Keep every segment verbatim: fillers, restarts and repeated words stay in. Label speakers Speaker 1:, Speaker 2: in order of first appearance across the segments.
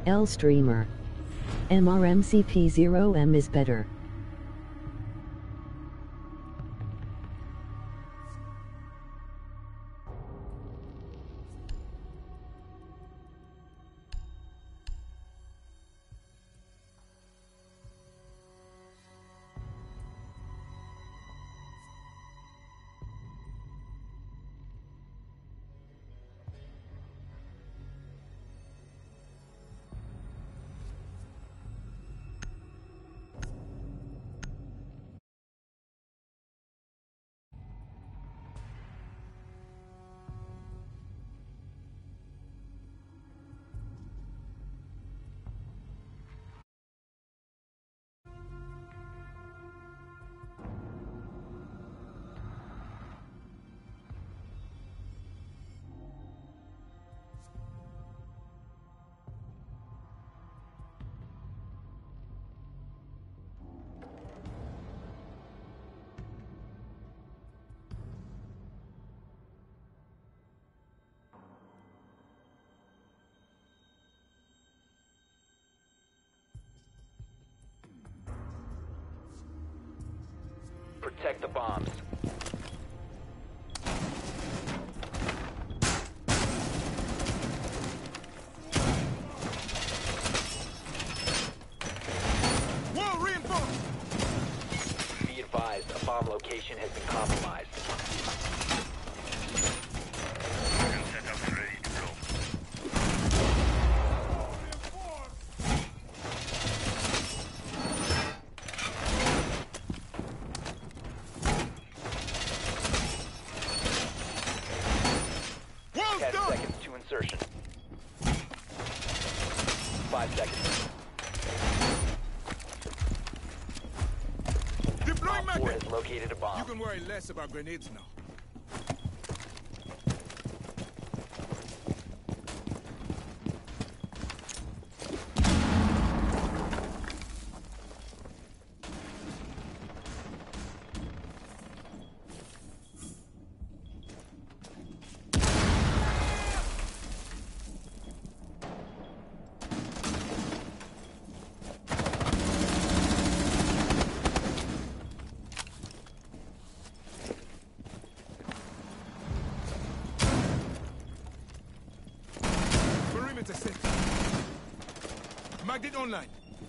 Speaker 1: L streamer. M R M C P zero M is better.
Speaker 2: Protect the bombs.
Speaker 3: Wall reinforced!
Speaker 2: Be advised, a bomb location has been compromised. Ten seconds to insertion. Five seconds.
Speaker 3: Deploying
Speaker 2: Op four
Speaker 3: magnet!
Speaker 2: has located a bomb.
Speaker 3: You can worry less about grenades now. Perimeter set. Magnet online.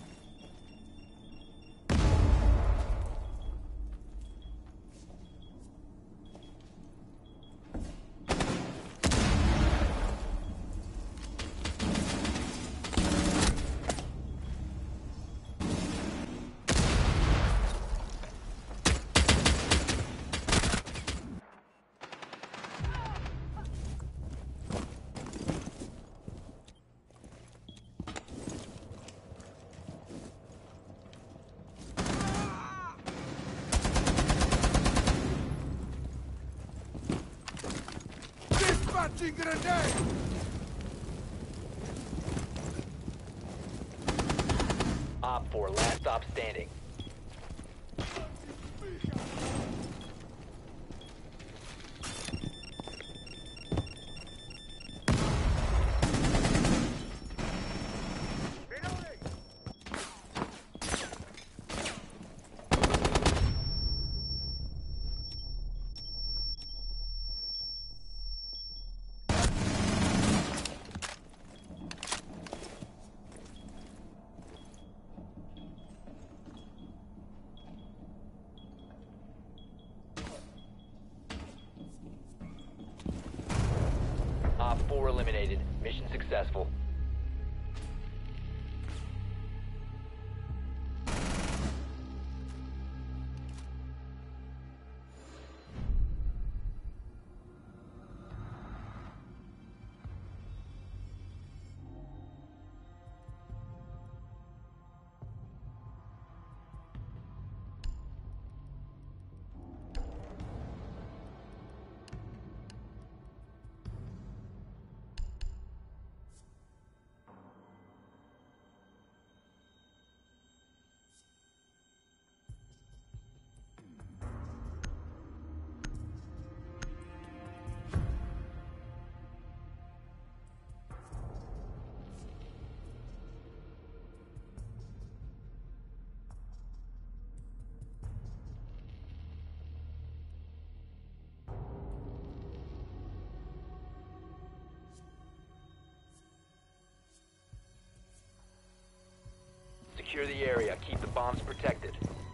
Speaker 3: Dispatching grenade!
Speaker 2: Op four, last stop standing. Op four eliminated. Mission successful. area. Keep the bombs protected.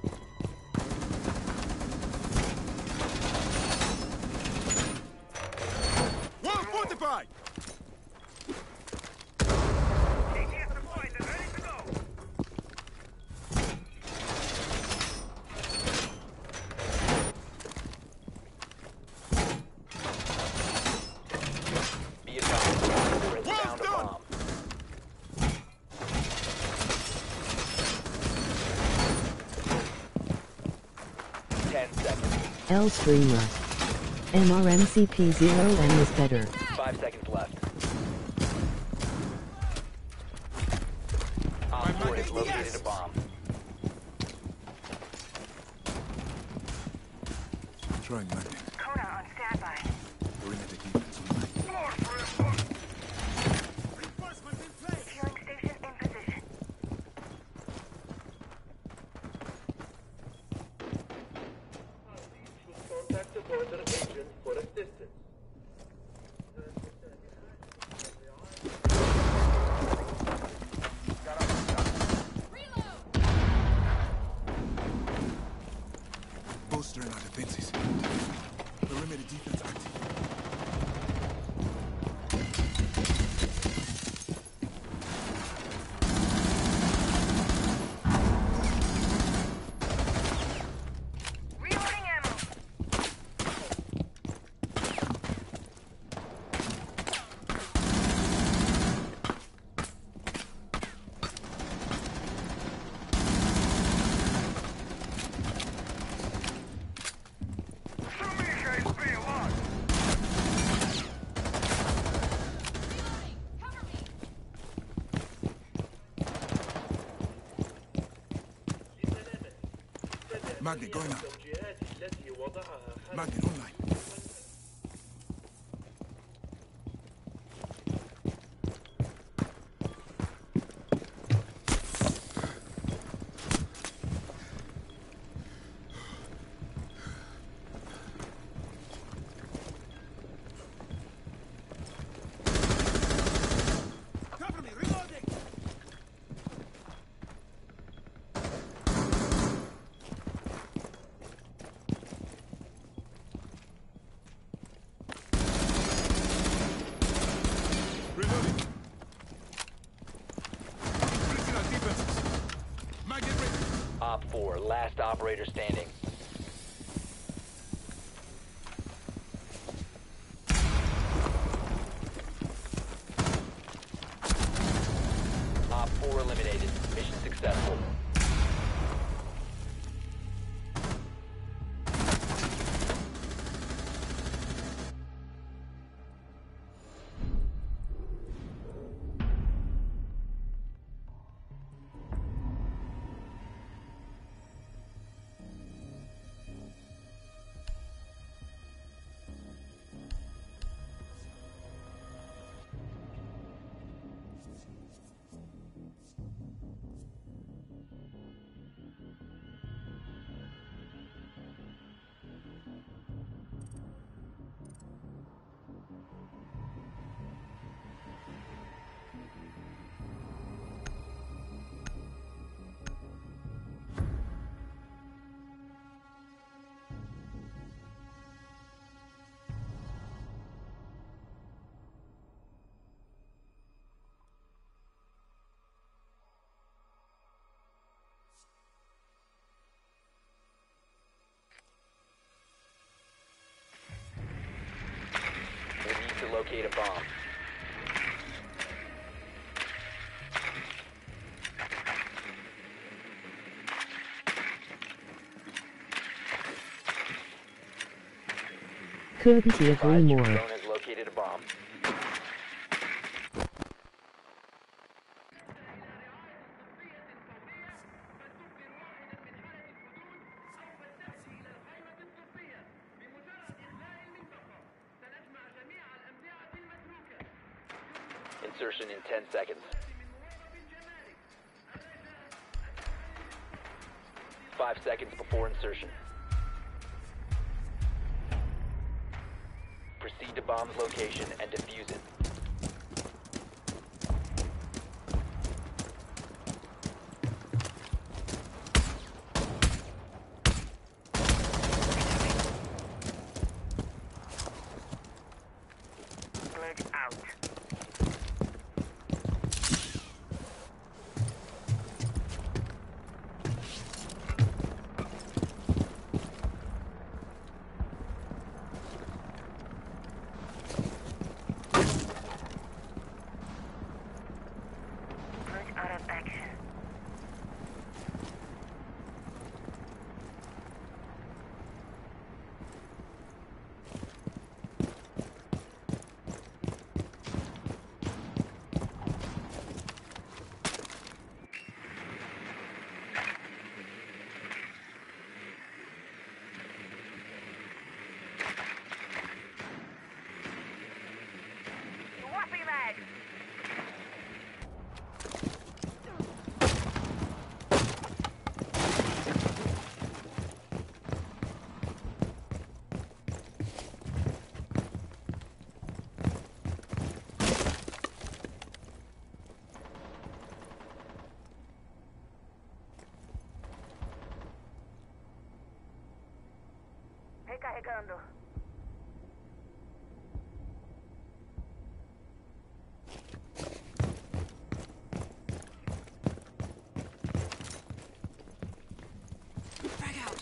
Speaker 3: Wall fortified!
Speaker 2: Be advised, Op four has
Speaker 3: Well
Speaker 2: found a
Speaker 3: done.
Speaker 2: bomb. Ten seconds.
Speaker 1: L streamer. M R M C P zero M is better.
Speaker 2: Five seconds left. Op
Speaker 3: My
Speaker 2: four
Speaker 3: man,
Speaker 2: has located
Speaker 3: yes.
Speaker 2: a bomb.
Speaker 3: Trying landing.
Speaker 4: Kona on standby.
Speaker 3: Perimeter defense online. Reinforcement in place!
Speaker 4: Fueling station in position.
Speaker 5: Contact the border agent for assistance.
Speaker 3: Bolstering our defenses. Perimeter defense active.
Speaker 4: Reloading ammo.
Speaker 3: Magnet going up.
Speaker 5: التوجيهات التي وضعها حل
Speaker 3: Magnet online. Cover me, reloading! Reloading. Increasing our defenses. Magnet ready.
Speaker 2: Op four, last operator standing. Op four eliminated. Mission successful. We need to locate a bomb.
Speaker 1: Couldn't agree
Speaker 2: Advised your
Speaker 1: more.
Speaker 2: drone has located a bomb. Insertion in ten seconds. Five seconds before insertion. Proceed to bomb's location and defuse it.
Speaker 4: ahead. Recarregando.
Speaker 6: Frag out.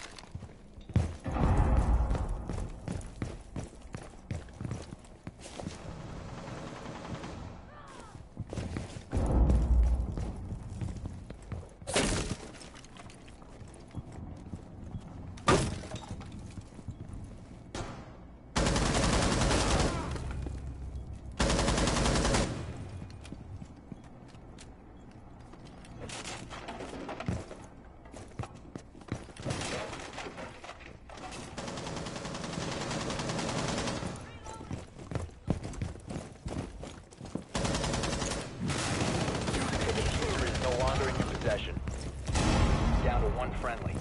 Speaker 2: The diffuser is no longer in your possession. Down to one friendly.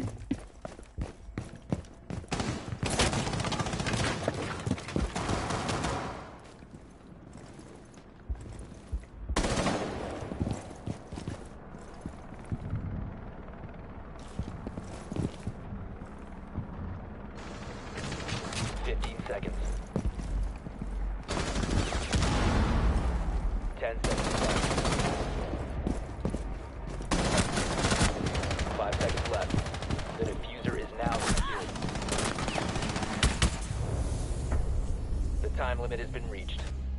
Speaker 2: Fifteen seconds. Ten seconds left. Five seconds left. The diffuser is now secured. The time limit has been reached.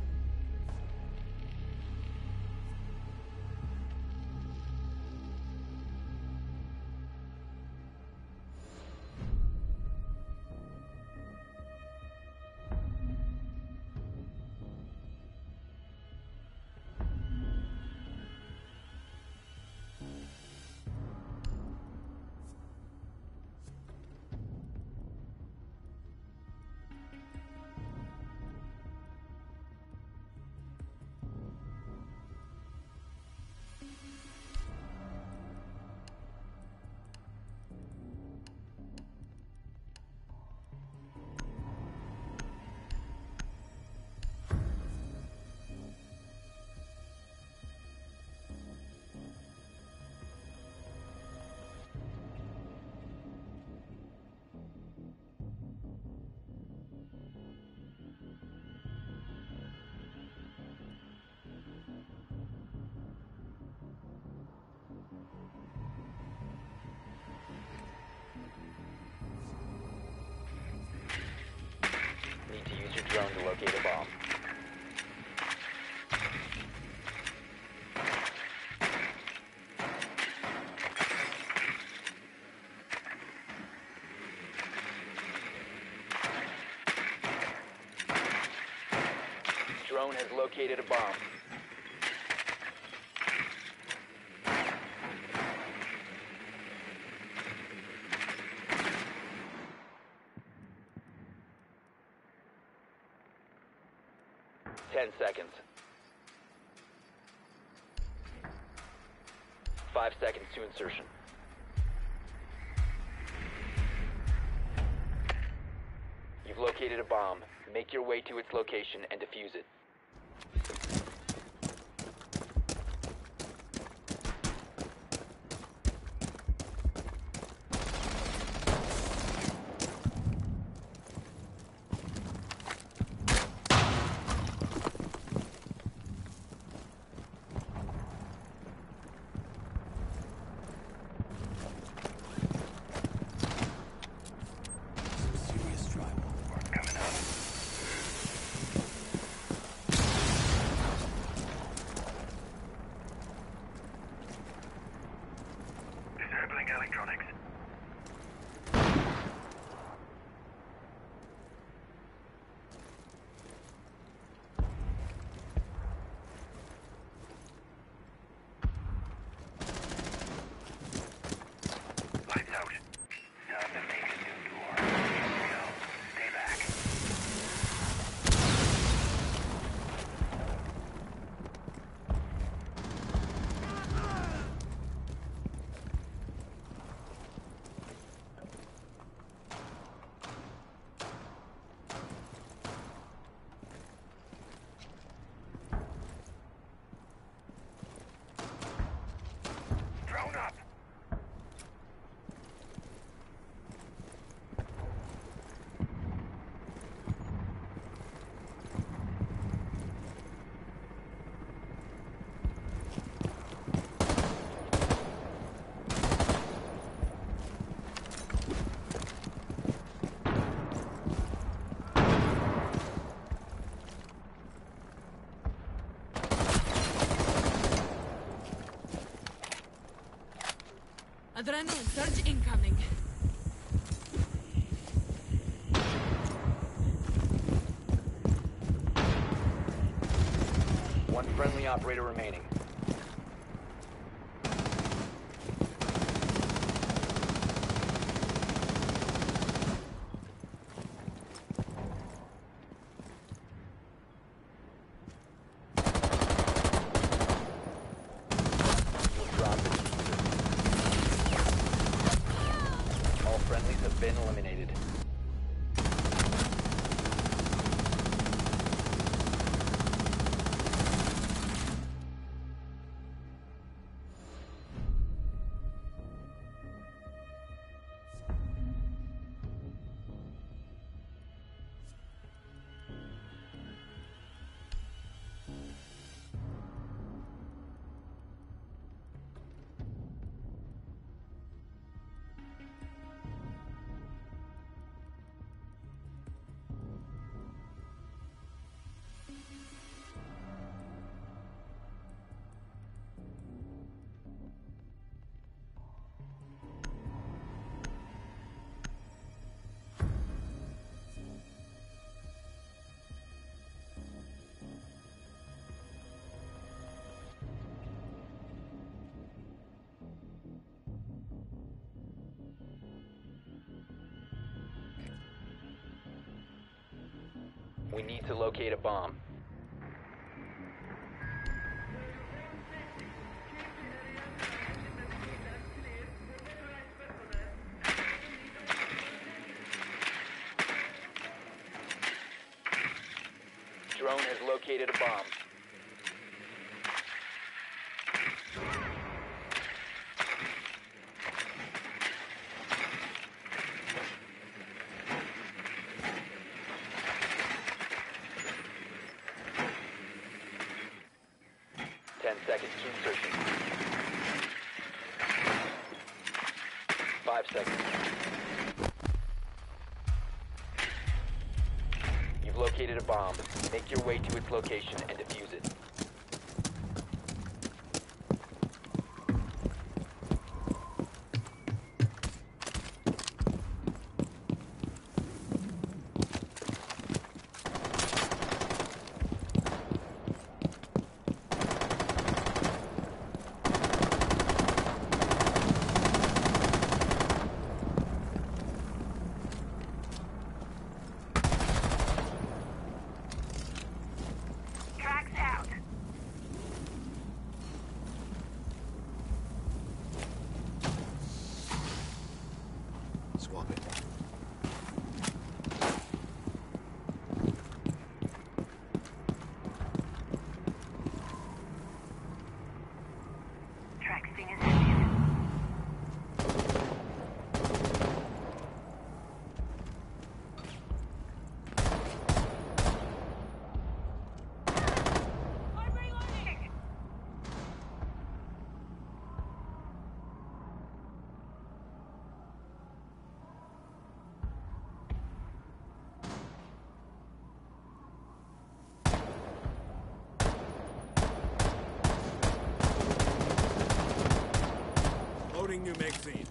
Speaker 2: Need to use your drone to locate a bomb. Drone has located a bomb. Ten seconds. Five seconds to insertion. You've located a bomb. Make your way to its location and defuse it.
Speaker 3: Serious drywall work coming up.
Speaker 6: Adrenaline surge incoming.
Speaker 2: One friendly operator remaining. You've dropped the diffuser. All friendlies have been eliminated. We need to locate a bomb. Drone has located a bomb. Ten seconds to insertion. Five seconds. You've located a bomb. Make your way to its location and defuse it.
Speaker 4: Tracks out.
Speaker 3: Swap it.
Speaker 4: Track sting is active. I'm reloading.
Speaker 3: Loading new magazine.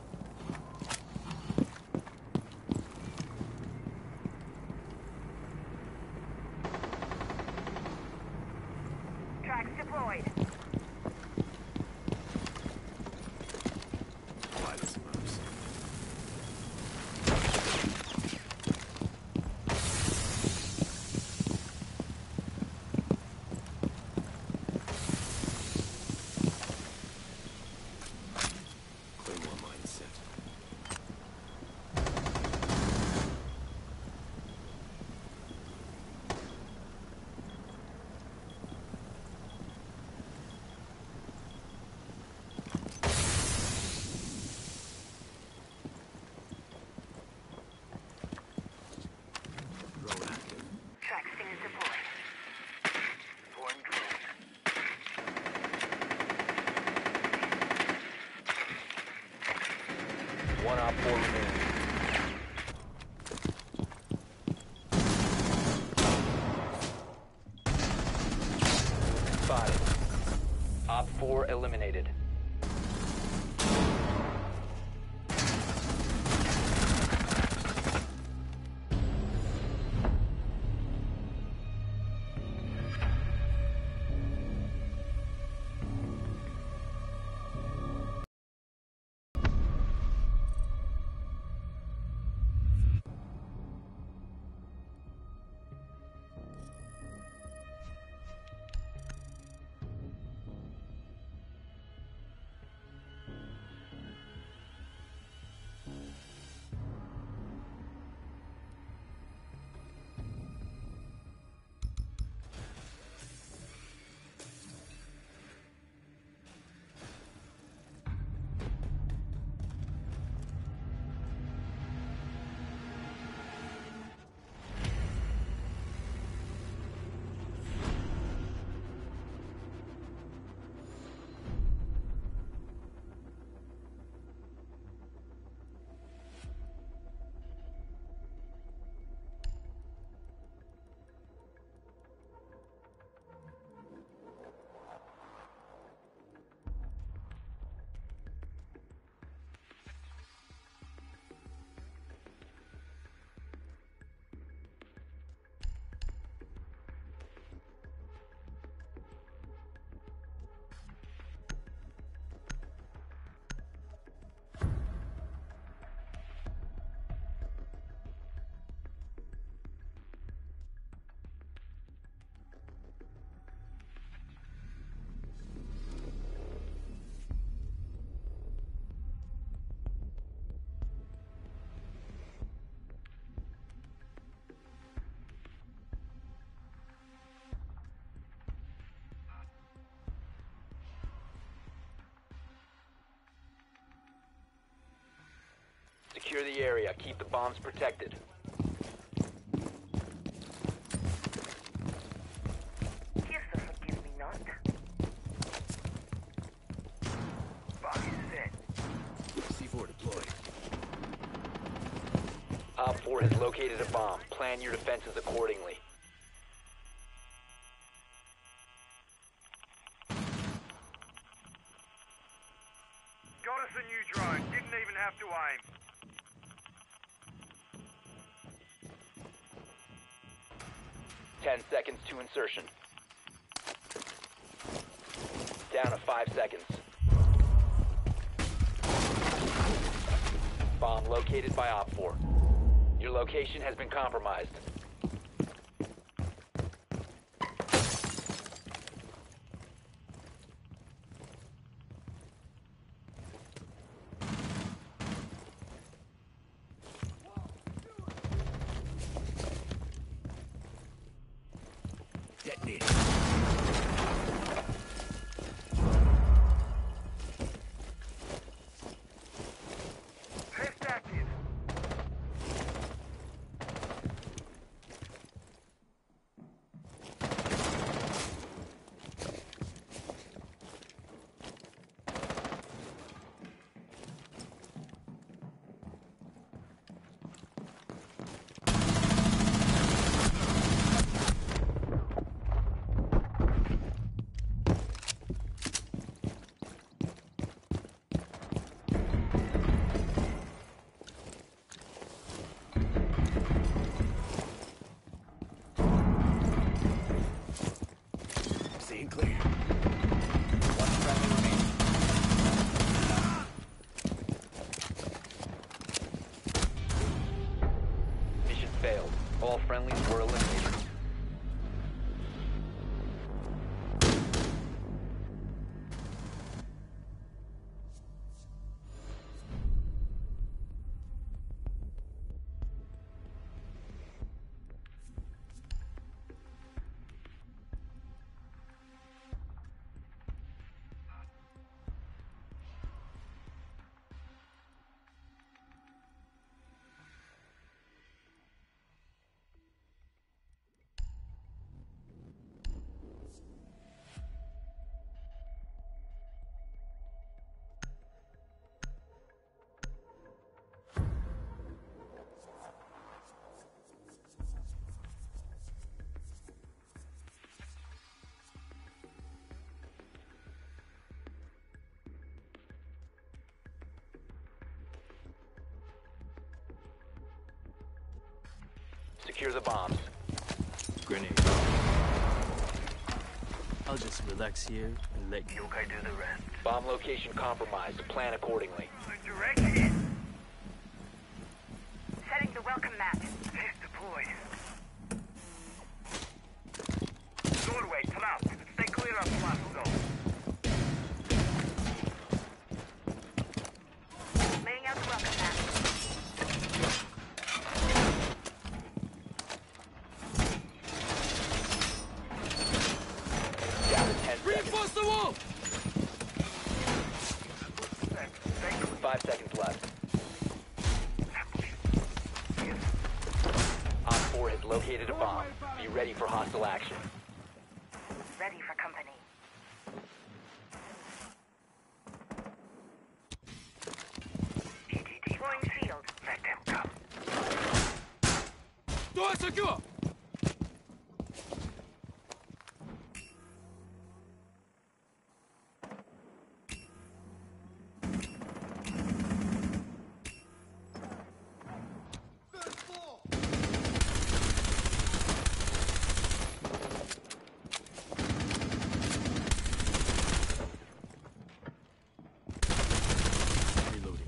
Speaker 4: Tracks deployed.
Speaker 3: Apply the smokes. Claymore mindset. Drone active.
Speaker 4: Track sting is deployed. Deploying drone.
Speaker 2: One op four remaining. Spotted. Op four eliminated. area. Keep the bombs protected.
Speaker 4: Kiss the forgive me not. Bomb is set.
Speaker 3: C four deployed.
Speaker 2: Op four has located a bomb. Plan your defenses accordingly.
Speaker 4: Got us a new drone. Didn't even have to aim.
Speaker 2: Ten seconds to insertion. Down to five seconds. Bomb located by Op four. Your location has been compromised.
Speaker 3: Detonated.
Speaker 4: Test active.
Speaker 3: Seeing clear. One friendly remaining.
Speaker 2: Mission failed. All friendlies were eliminated. Secure the bombs.
Speaker 7: Grenade. I'll just relax here and let you.
Speaker 4: Okay, do the rest.
Speaker 2: Bomb location compromised. Plan accordingly.
Speaker 4: Direct hit. Setting the welcome mat. Test deployed. Doorway, come out. Stay clear of blast zone. Laying out the welcome mat.
Speaker 2: Down to ten seconds.
Speaker 3: Reinforce the wall!
Speaker 2: Five seconds left. Op four has located a bomb. Be ready for hostile action.
Speaker 4: Ready for company. T T T. Deploying field. Let them come.
Speaker 3: Door secure!
Speaker 7: Reloading.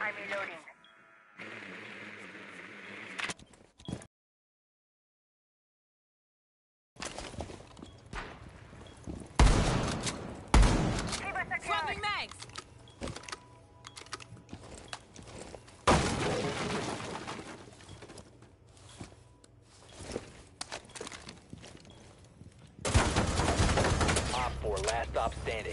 Speaker 4: I'm reloading. Saber secured.
Speaker 6: Swapping mags.
Speaker 2: Op four, last stop standing.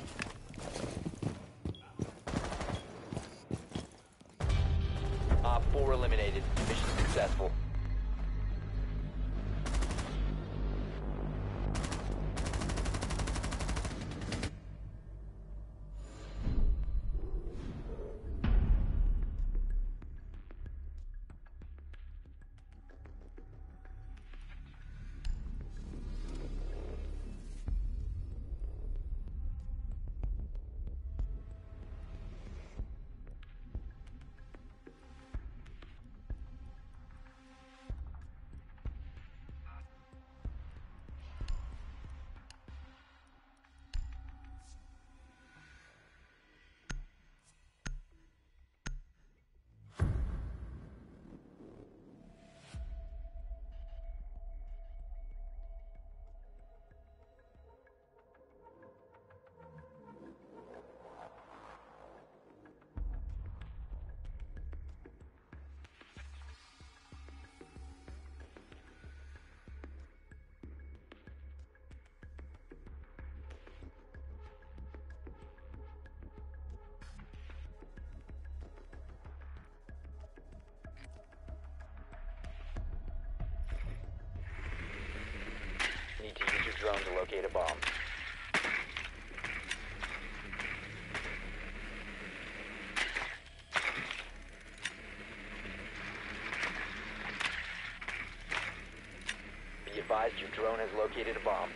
Speaker 2: Op four eliminated. Mission successful. Need to use your drone to locate a bomb. Be advised your drone has located a bomb.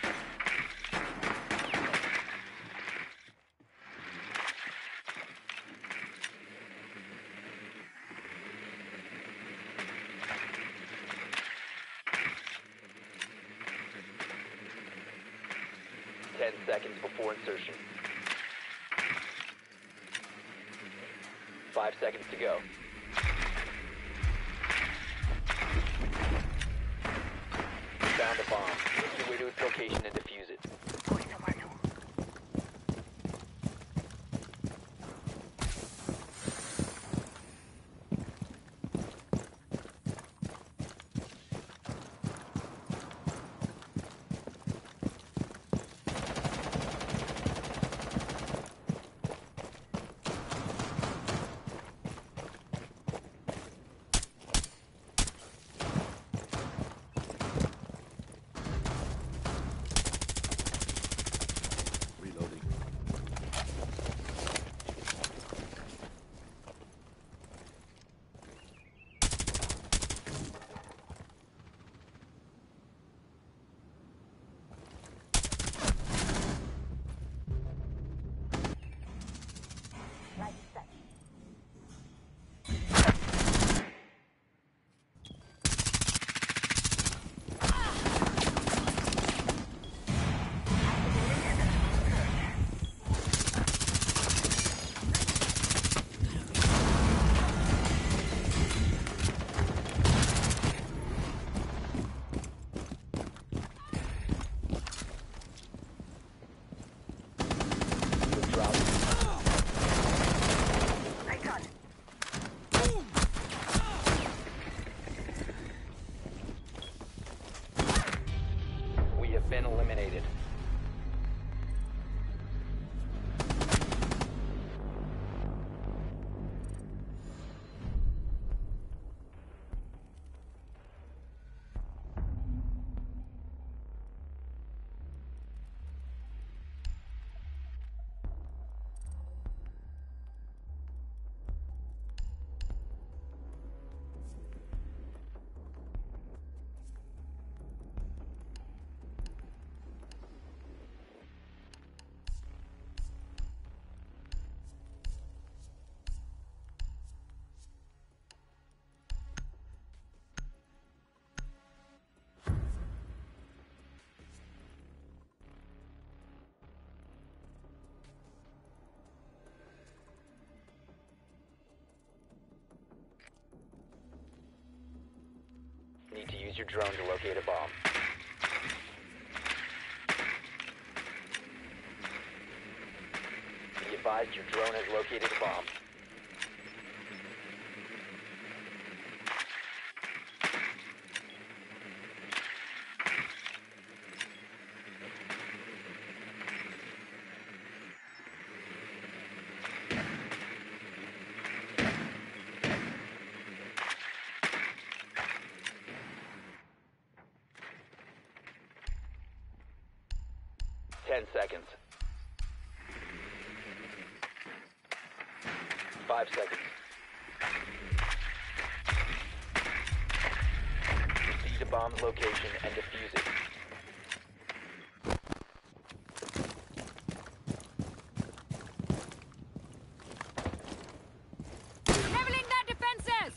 Speaker 2: Ten seconds before insertion. Five seconds to go. You found a bomb. Make your way to its location and defuse it.
Speaker 4: Going somewhere new.
Speaker 2: use your drone to locate a bomb. Be advised your drone has located a bomb. Ten seconds. Five seconds. Proceed to bomb's location and defuse it.
Speaker 6: Leveling their defenses!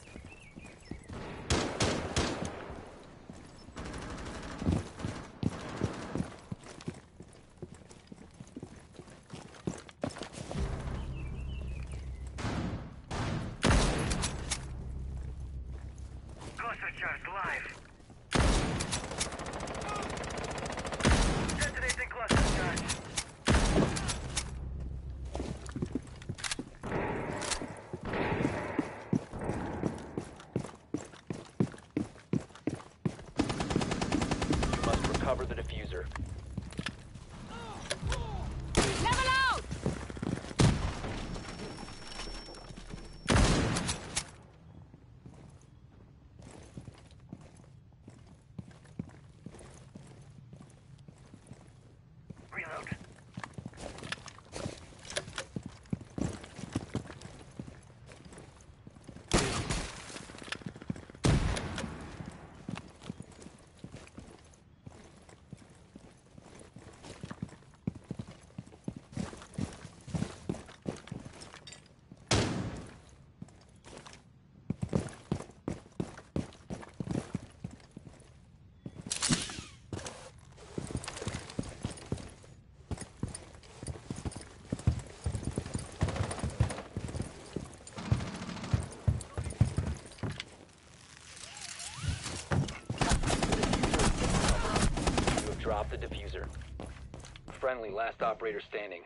Speaker 4: Cluster charge live. Detonating cluster charge.
Speaker 2: You must recover the diffuser.
Speaker 6: Level out!
Speaker 4: Reload.
Speaker 2: You have dropped the diffuser. Friendly, last operator standing.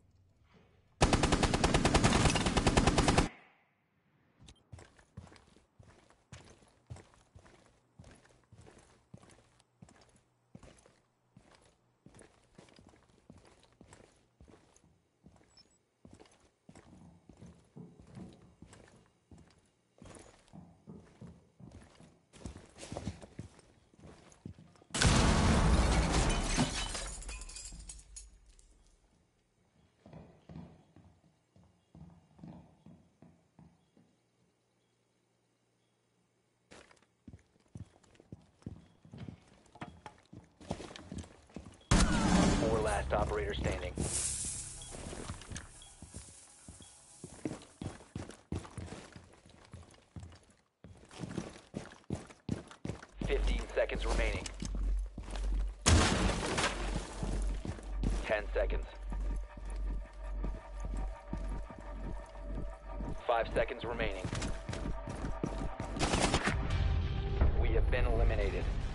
Speaker 2: Four last operator standing. Fifteen seconds remaining. Ten seconds. Five seconds remaining. We have been eliminated.